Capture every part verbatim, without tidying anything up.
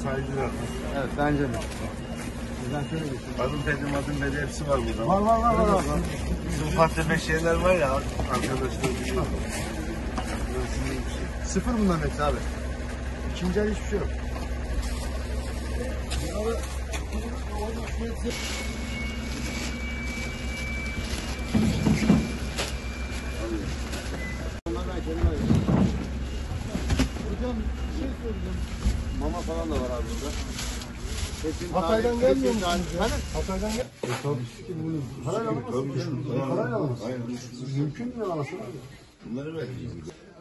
kaydırak. Evet, bence de. Adım Pedim, adım Bedi hepsi var burada. Var var var var. var. Bizim ufak tefek şeyler var ya arkadaşlar. Sıfır bunların hepsi abi. İkinci el hiçbir şey yok. Hocam bir şey soracağım. Mama falan da var abi burada. Hatay'dan gelmiyor mu? Hani? Hatay'dan gel. E tabii. Parayla alamazsın. Parayla alamazsın. Mümkün mü alamazsın? Bunları vereceğiz.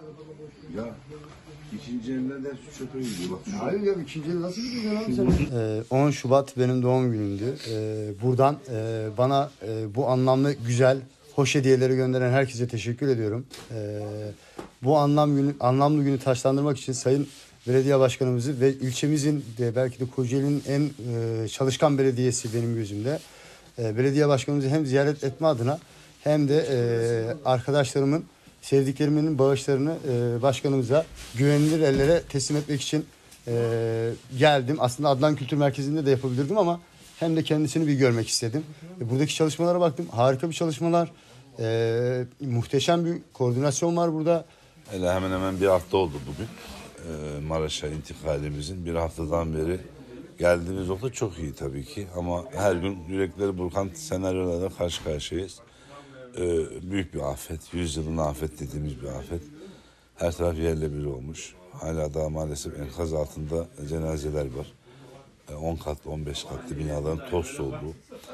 Ya ikinci elinden de çöpe gidiyor. Bak, hayır ya, ikinci el nasıl gidiyor abi sen? on Şubat benim doğum günümdü. Ee, buradan e, bana e, bu anlamlı güzel, hoş hediyeleri gönderen herkese teşekkür ediyorum. Ee, bu anlam günü, anlamlı günü taşlandırmak için Sayın Belediye Başkanımızı ve ilçemizin de belki de Kocaeli'nin en e, çalışkan belediyesi benim gözümde. E, belediye başkanımızı hem ziyaret etme adına hem de e, arkadaşlarımın, sevdiklerimin bağışlarını e, başkanımıza güvenilir ellere teslim etmek için e, geldim. Aslında Adnan Kültür Merkezi'nde de yapabilirdim ama hem de kendisini bir görmek istedim. E, buradaki çalışmalara baktım. Harika bir çalışmalar. E, muhteşem bir koordinasyon var burada. Hele hemen hemen bir hafta oldu bugün. Ee, Maraş'a intikalimizin bir haftadan beri geldiğimiz nokta çok iyi tabii ki. Ama her gün yürekleri burkan senaryolarla karşı karşıyayız. Ee, büyük bir afet, yüzyılın afet dediğimiz bir afet. Her taraf yerle bir olmuş. Hala daha maalesef enkaz altında cenazeler var. on katlı, on beş katlı binaların toz olduğu.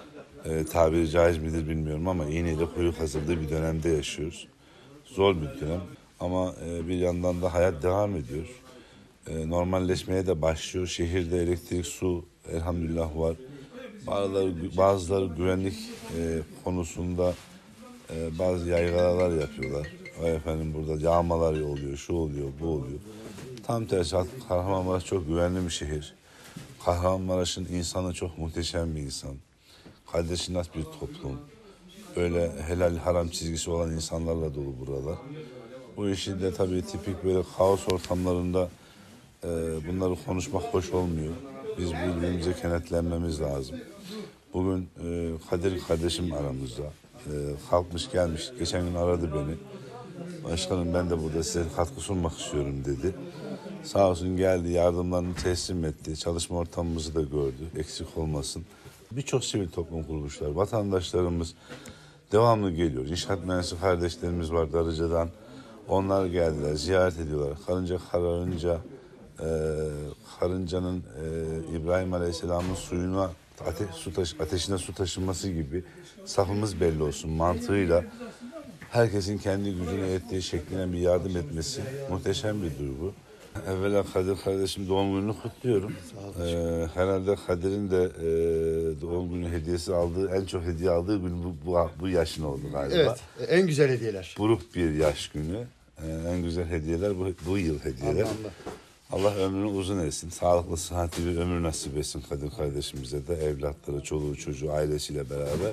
Ee, tabiri caiz midir bilmiyorum ama iğneyle kuyruk hazırlığı bir dönemde yaşıyoruz. Zor bir dönem ama e, bir yandan da hayat devam ediyor. E, normalleşmeye de başlıyor. Şehirde elektrik, su elhamdülillah var. Bazıları, bazıları güvenlik e, konusunda e, bazı yaygaralar yapıyorlar. O efendim burada yağmalar oluyor, şu oluyor, bu oluyor. Tam tersi Kahramanmaraş çok güvenli bir şehir. Kahramanmaraş'ın insanı çok muhteşem bir insan. Kardeşinaz bir toplum. Böyle helal haram çizgisi olan insanlarla dolu buralar. Bu işi de tabii tipik böyle kaos ortamlarında e, bunları konuşmak hoş olmuyor. Biz birbirimize kenetlenmemiz lazım. Bugün e, Kadir kardeşim aramızda. E, kalkmış gelmiş. Geçen gün aradı beni. Başkanım ben de burada size katkı sunmak istiyorum dedi. Sağ olsun geldi, yardımlarını teslim etti. Çalışma ortamımızı da gördü. Eksik olmasın. Birçok sivil toplum kuruluşları, vatandaşlarımız devamlı geliyor. İnşaat mühendisi kardeşlerimiz var Darıca'dan. Onlar geldiler, ziyaret ediyorlar. Karınca kararınca, e, karıncanın e, İbrahim Aleyhisselam'ın suyuna, ate, su taş, ateşine su taşınması gibi safımız belli olsun mantığıyla herkesin kendi gücüne ettiği şekline bir yardım etmesi muhteşem bir duygu. Evvela Kadir kardeşim doğum gününü kutluyorum. Ee, herhalde Kadir'in de e, doğum günü hediyesi aldığı, en çok hediye aldığı gün bu, bu, bu yaşın oldu galiba. Evet, en güzel hediyeler. Buruk bir yaş günü. Ee, en güzel hediyeler bu, bu yıl hediyeler. Allah, Allah ömrünü uzun etsin. Sağlıklı, sıhhatli bir ömür nasip etsin Kadir kardeşimize de. Evlatları, çoluğu, çocuğu, ailesiyle beraber.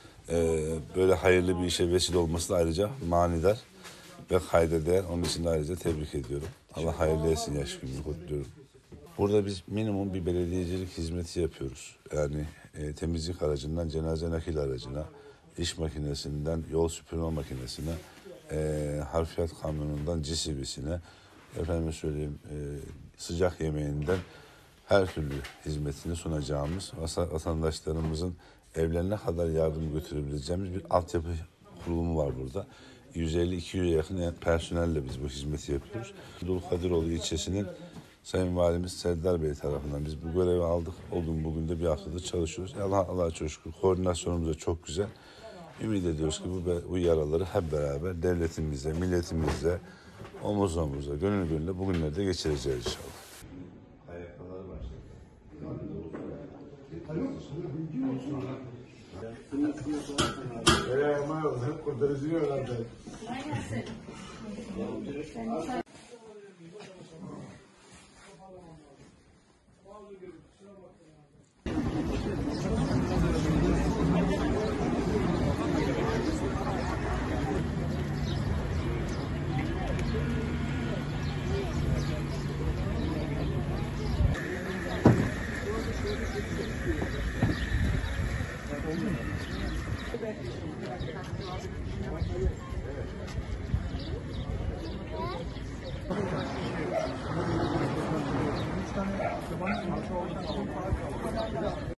Ee, böyle hayırlı bir işe vesile olması da ayrıca manidar ve kayda değer. Onun için de ayrıca tebrik ediyorum. Allah hayırlı etsin yaş gününü kutluyorum. Burada biz minimum bir belediyecilik hizmeti yapıyoruz. Yani e, temizlik aracından cenaze nakil aracına, iş makinesinden yol süpürme makinesine, e, harfiyat kamyonundan C C B'sine, efendim söyleyeyim e, sıcak yemeğinden her türlü hizmetini sunacağımız vatandaşlarımızın evlerine kadar yardım götürebileceğimiz bir altyapı kurulumu var burada. yüz elli iki yüze yakın personelle biz bu hizmeti yapıyoruz. Dulkadiroğlu ilçesinin Sayın Valimiz Serdar Bey tarafından biz bu görevi aldık. O gün bugün de bir haftadır çalışıyoruz. Allah Allah'a çok şükür koordinasyonumuz da çok güzel. Ümit ediyoruz ki bu, bu yaraları hep beraber devletimizle, milletimizle omuz omuza, gönül gönüle bugünlerde geçireceğiz inşallah. Eee ama hep kurtarıcılar. Üç tane yabancı var.